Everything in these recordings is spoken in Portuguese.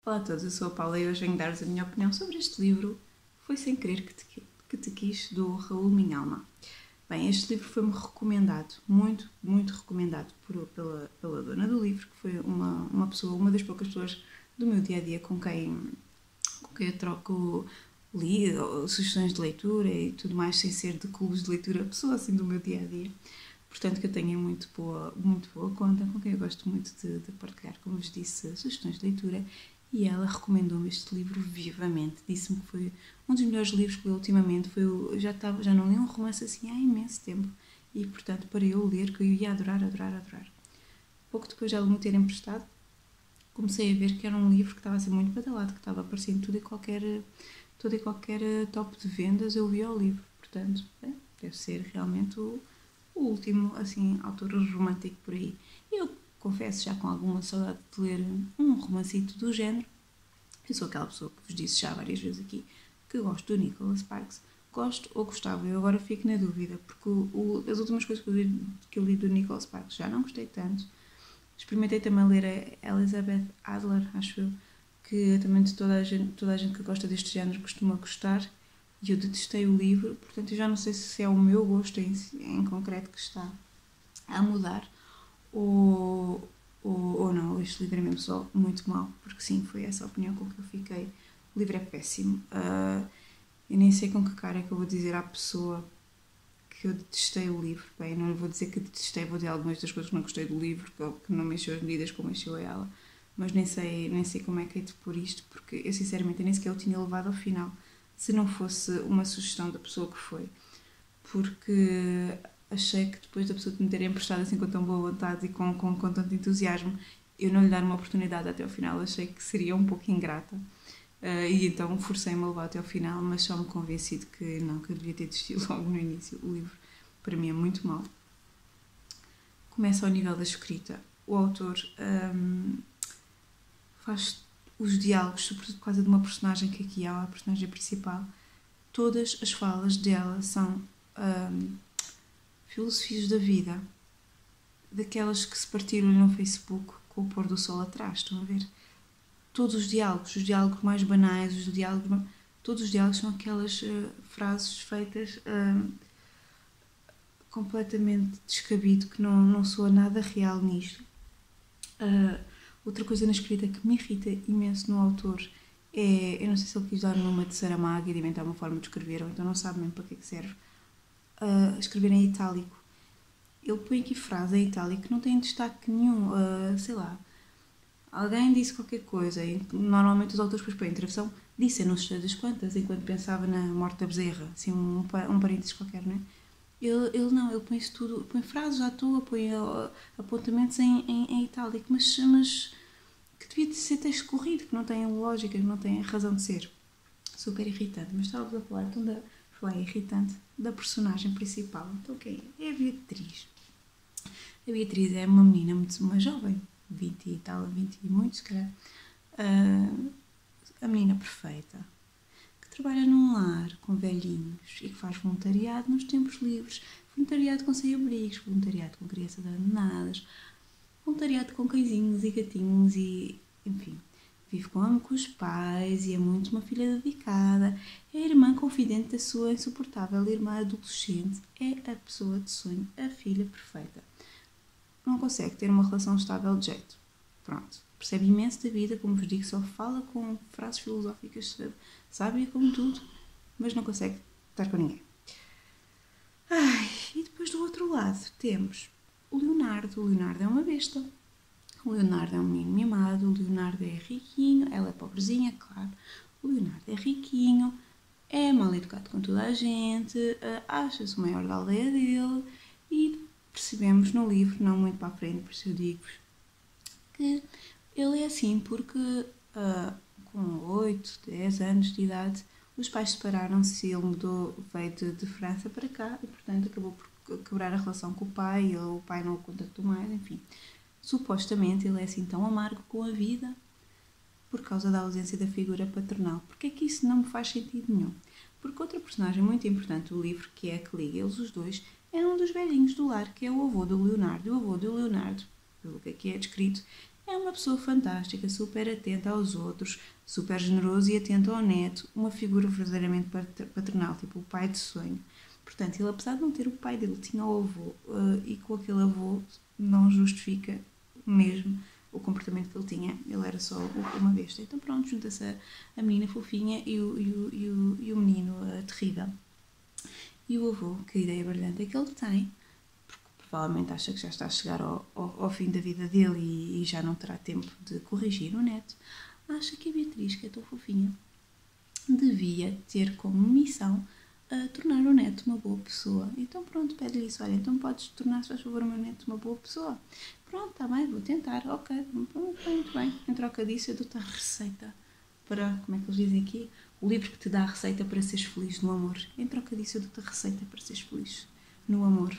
Olá a todos, eu sou a Paula e hoje venho dar-vos a minha opinião sobre este livro Foi Sem Querer que Te Quis, do Raul Minhalma. Bem, este livro foi-me recomendado, muito recomendado pela dona do livro, que foi uma pessoa, uma das poucas pessoas do meu dia-a-dia com quem eu troco sugestões de leitura e tudo mais, sem ser de clubes de leitura, pessoa assim do meu dia-a-dia. Portanto, que eu tenho muito boa conta, com quem eu gosto muito de partilhar, como vos disse, sugestões de leitura. E ela recomendou-me este livro vivamente. Disse-me que foi um dos melhores livros que li ultimamente. Já não li um romance assim há imenso tempo. E, portanto, para eu ler, que eu ia adorar. Pouco depois de ela me ter emprestado, comecei a ver que era um livro que estava a ser muito badalado, que estava aparecendo todo e qualquer top de vendas. Eu vi ao livro. Portanto, deve ser realmente o último, assim, autor romântico por aí. Eu confesso, já com alguma saudade de ler um romancito do género. Eu sou aquela pessoa que vos disse já várias vezes aqui que gosto do Nicholas Sparks. Gosto ou gostava, eu agora fico na dúvida, porque as últimas coisas que eu li do Nicholas Sparks já não gostei tanto. Experimentei também ler a Elizabeth Adler, acho eu, que também de toda a gente que gosta deste género costuma gostar, e eu detestei o livro, portanto eu já não sei se é o meu gosto em concreto que está a mudar, ou não, este livro é mesmo só muito mau, porque sim, foi essa a opinião com que eu fiquei. O livro é péssimo. Eu nem sei com que cara é que eu vou dizer à pessoa que eu detestei o livro. Bem, não lhe vou dizer que detestei, vou dizer algumas das coisas que não gostei do livro, que não mexeu as medidas como mexeu a ela, mas nem sei como é que é de pôr isto, porque eu sinceramente nem sequer o tinha levado ao final, se não fosse uma sugestão da pessoa que foi, porque achei que depois da pessoa me ter emprestado assim com tão boa vontade e com tanto entusiasmo, eu não lhe dar uma oportunidade até ao final, achei que seria um pouco ingrata. E então forcei-me a levar até ao final, mas só me convenci de que não, que eu devia ter desistido logo no início. O livro, para mim, é muito mau. Começa ao nível da escrita. O autor faz os diálogos, sobretudo por causa de uma personagem que aqui há, a personagem principal. Todas as falas dela são filosofias da vida, daquelas que se partilham no Facebook com o pôr do sol atrás, estão a ver? Todos os diálogos mais banais, todos os diálogos são aquelas frases feitas completamente descabido, que não soa nada real nisto. Outra coisa na escrita que me irrita imenso no autor é, eu não sei se ele quis dar numa de Saramago e de inventar uma forma de escrever, ou então não sabe mesmo para que serve, escrever em itálico. Ele põe aqui frase em itálico que não tem destaque nenhum, sei lá. Alguém disse qualquer coisa, e normalmente os autores depois põem travessão, disse, eu não sei das quantas, enquanto pensava na morte da bezerra, assim um parênteses qualquer, não é? Ele não, ele põe isso tudo, põe frases à toa, põe apontamentos em itálico, mas que devia ser texto corrido, que não tem lógica, que não tem razão de ser. Super irritante, mas estava a falar, então falar irritante, da personagem principal. Então quem é? É a Beatriz. A Beatriz é uma menina uma jovem, 20 e tal, 20 e muito, se calhar. A menina perfeita, que trabalha num lar com velhinhos e que faz voluntariado nos tempos livres, voluntariado com sem-abrigos, voluntariado com crianças abandonadas, voluntariado com cãezinhos e gatinhos e, enfim, vive com os pais e é muito uma filha dedicada, é a irmã confidente da sua insuportável irmã adolescente, é a pessoa de sonho, a filha perfeita. Não consegue ter uma relação estável de jeito. Pronto. Percebe imenso da vida, como vos digo, só fala com frases filosóficas, sabe como tudo, mas não consegue estar com ninguém. E depois do outro lado temos o Leonardo. O Leonardo é uma besta. O Leonardo é um menino mimado, o Leonardo é riquinho, ela é pobrezinha, claro. O Leonardo é riquinho, é mal educado com toda a gente, acha-se o maior da aldeia dele e percebemos no livro, não muito para a frente, por isso eu digo-vos, que ele é assim porque com 8, 10 anos de idade os pais separaram-se e ele veio de França para cá e portanto acabou por quebrar a relação com o pai, o pai não o contactou mais, enfim. Supostamente ele é assim tão amargo com a vida por causa da ausência da figura paternal. Porque é que isso não me faz sentido nenhum? Porque outra personagem muito importante do livro, que é a que liga eles os dois, é um dos velhinhos do lar, que é o avô do Leonardo. E o avô do Leonardo, pelo que aqui é descrito, É uma pessoa fantástica, super atenta aos outros, super generoso e atento ao neto, uma figura verdadeiramente paternal, tipo o pai de sonho. Portanto, ele, apesar de não ter o pai dele, tinha o avô, e com aquele avô não justifica mesmo o comportamento que ele tinha. Ele era só uma besta. Então pronto, junta-se a menina fofinha e o menino terrível. E o avô, que ideia brilhante é que ele tem, porque provavelmente acha que já está a chegar ao fim da vida dele e já não terá tempo de corrigir o neto, acha que a Beatriz, que é tão fofinha, devia ter como missão tornar o neto uma boa pessoa. Então pronto, pede-lhe isso, olha, então podes tornar, se faz favor, o meu neto uma boa pessoa. Pronto, está bem, vou tentar, ok, muito bem. Em troca disso eu dou-te a receita para, como é que eles dizem aqui? O livro que te dá a receita para seres feliz no amor. Em troca disso eu dou-te a receita para seres feliz no amor.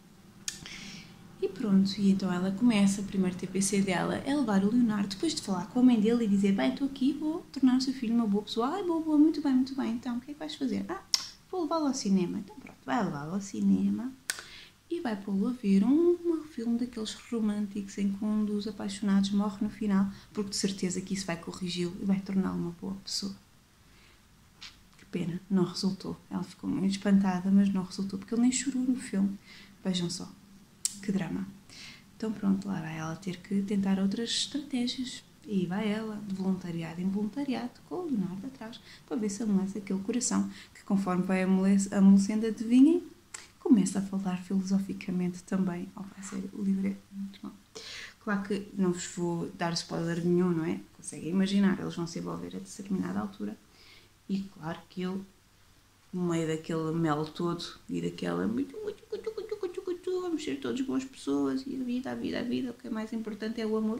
E pronto, e então ela começa, o primeiro TPC dela é levar o Leonardo, depois de falar com a mãe dele e dizer, bem, estou aqui, vou tornar o seu filho uma boa pessoa. Ai, boa, muito bem, então, o que é que vais fazer? Vou levá-lo ao cinema. Então pronto, vai levá-lo ao cinema e vai pô-lo a ver um filme daqueles românticos em que um dos apaixonados morre no final, porque de certeza que isso vai corrigi-lo e vai torná-lo uma boa pessoa. Que pena, não resultou. Ela ficou muito espantada, mas não resultou, porque ele nem chorou no filme. Vejam só, que drama. Então pronto, lá vai ela ter que tentar outras estratégias. E vai ela, de voluntariado em voluntariado, com o Leonardo atrás, para ver se amolece aquele coração, que conforme vai amolecendo, adivinhem, começa a falar filosoficamente também. Vai ser, o livro é muito mau. Claro que não vos vou dar spoiler nenhum, não é? Conseguem imaginar, eles vão se envolver a determinada altura. E claro que ele, no meio daquele mel todo e daquela vamos ser todos boas pessoas e a vida, o que é mais importante é o amor.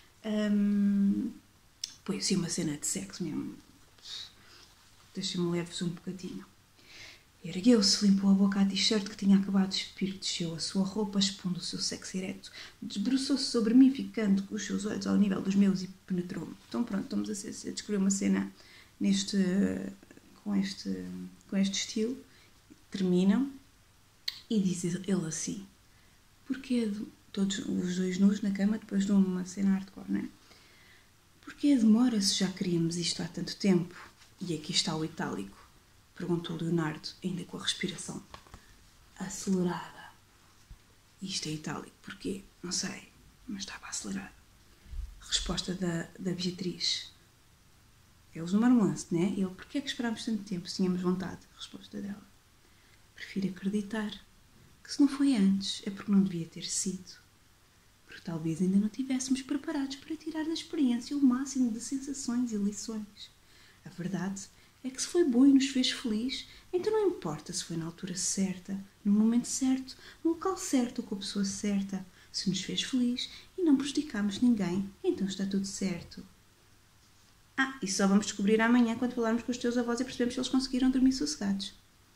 Foi assim uma cena de sexo mesmo. Deixa-me ler-vos um bocadinho. Ergueu-se, limpou a boca à t-shirt que tinha acabado de expir, desceu a sua roupa, expondo o seu sexo ereto, debruçou-se sobre mim, ficando com os seus olhos ao nível dos meus e penetrou-me. Então pronto, estamos a descobrir uma cena com este estilo. Terminam e diz ele assim, porquê todos os dois nus na cama depois de uma cena hardcore, não é? Porquê demora-se, já queríamos isto há tanto tempo? E aqui está o itálico, perguntou Leonardo, ainda com a respiração acelerada. Isto é itálico, porquê? Não sei, mas estava acelerado. Resposta da Beatriz. Eles no marmelance, não é? Ele, porquê é que esperámos tanto tempo se tínhamos vontade? Resposta dela. Prefiro acreditar que se não foi antes é porque não devia ter sido. Porque talvez ainda não estivéssemos preparados para tirar da experiência o máximo de sensações e lições. A verdade é que se foi bom e nos fez feliz, então não importa se foi na altura certa, no momento certo, no local certo ou com a pessoa certa. Se nos fez feliz e não prejudicámos ninguém, então está tudo certo. E só vamos descobrir amanhã quando falarmos com os teus avós e percebemos se eles conseguiram dormir sossegados.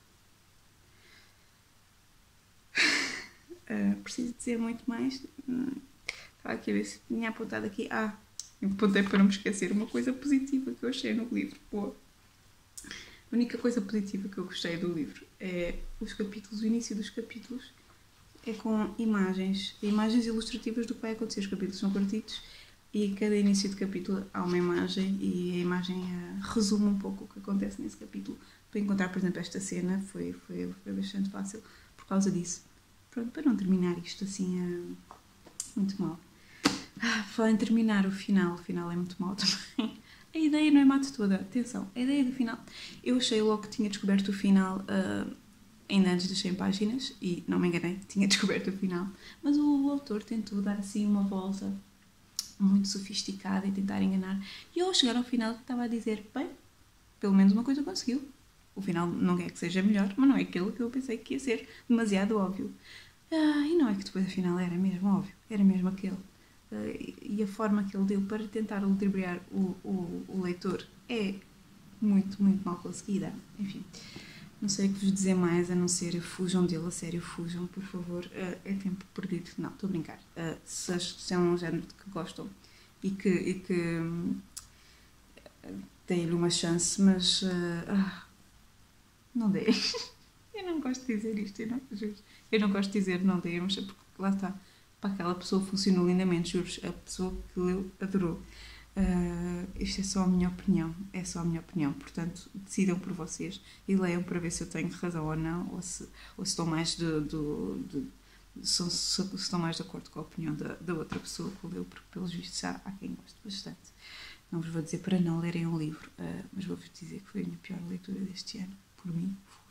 Preciso dizer muito mais. Estava aqui a ver se tinha apontado aqui. Eu apontei para não me esquecer uma coisa positiva que eu achei no livro. Boa. A única coisa positiva que eu gostei do livro é os capítulos, o início dos capítulos é com imagens ilustrativas do que vai acontecer. Os capítulos são curtitos e cada início de capítulo há uma imagem e a imagem resume um pouco o que acontece nesse capítulo. Para encontrar, por exemplo, esta cena foi bastante fácil por causa disso. Pronto, para não terminar isto assim muito mal. Falar em terminar o final é muito mal também. A ideia não é má de toda, atenção, a ideia do final, eu achei logo que tinha descoberto o final ainda antes das 100 páginas e não me enganei, tinha descoberto o final, mas o autor tentou dar assim uma volta muito sofisticada e tentar enganar, e eu ao chegar ao final estava a dizer, bem, pelo menos uma coisa conseguiu. O final não é que seja melhor, mas não é aquilo que eu pensei que ia ser demasiado óbvio. E não é que depois afinal era mesmo óbvio, era mesmo aquele. E a forma que ele deu para tentar ludibriar o leitor é muito, muito mal conseguida. Enfim, não sei o que vos dizer mais a não ser fujam dele, a sério, fujam, por favor. É tempo perdido. Não, estou a brincar. Se é um género que gostam e que deem-lhe uma chance, mas não deem. Eu não gosto de dizer isto, eu não gosto de dizer não deem, mas porque lá está. para aquela pessoa funcionou lindamente, juro, a pessoa que leu adorou. Isto é só a minha opinião, portanto decidam por vocês e leiam para ver se eu tenho razão ou não, ou se estou mais se estão mais de acordo com a opinião da outra pessoa que leu, porque pelos vistos há quem goste bastante. Não vos vou dizer para não lerem um livro, mas vou-vos dizer que foi a minha pior leitura deste ano, por mim.